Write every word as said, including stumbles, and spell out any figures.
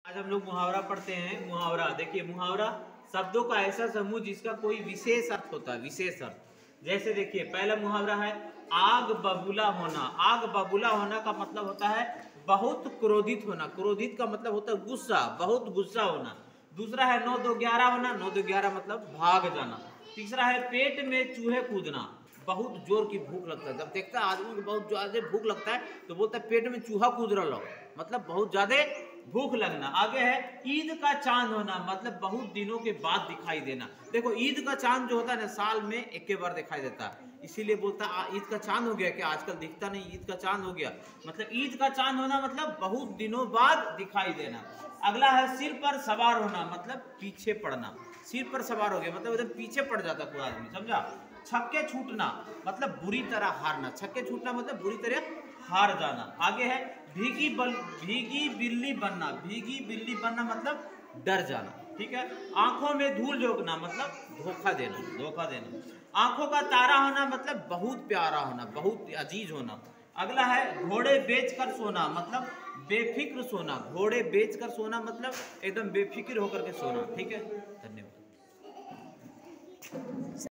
आज हम लोग मुहावरा पढ़ते हैं। मुहावरा देखिए, मुहावरा शब्दों का ऐसा समूह जिसका कोई विशेष अर्थ होता है, विशेष अर्थ। जैसे देखिए, पहला मुहावरा है आग बबूला होना। आग बबूला होना का मतलब होता है बहुत क्रोधित होना। क्रोधित का मतलब होता है गुस्सा, बहुत गुस्सा होना। दूसरा है नौ दो ग्यारह होना। नौ दो ग्यारह मतलब भाग जाना। तीसरा है पेट में चूहे कूदना। बहुत जोर की भूख लगता है, जब देखता है आदमी को बहुत ज्यादा भूख लगता है तो बोलता है पेट में चूहा कूद रहा लो, मतलब बहुत ज्यादा भूख लगना। आगे है ईद का चांद होना, मतलब बहुत दिनों के बाद दिखाई देना। देखो ईद का चांद जो होता है ना, साल में एक के बार दिखाई देता है, इसीलिए बोलता है ईद का चांद हो गया। क्या आजकल दिखता नहीं, ईद का चांद हो गया। मतलब ईद का चांद होना मतलब बहुत दिनों बाद दिखाई देना। अगला है सिर पर सवार होना, मतलब पीछे पड़ना। सिर पर सवार हो गया मतलब एकदम पीछे पड़ जाता कोई आदमी, समझा। छक्के छूटना मतलब बुरी तरह हारना। छक्के छूटना मतलब बुरी तरह हार जाना। आगे है भीगी बल भीगी बिल्ली बनना। भीगी बिल्ली बनना मतलब डर जाना, ठीक है। आंखों में धूल झोंकना मतलब धोखा देना, धोखा देना। आंखों का तारा होना मतलब बहुत प्यारा होना, बहुत अजीज होना। अगला है घोड़े बेच कर सोना, मतलब बेफिक्र सोना। घोड़े बेच कर सोना मतलब एकदम बेफिक्र होकर के सोना, ठीक है। धन्यवाद।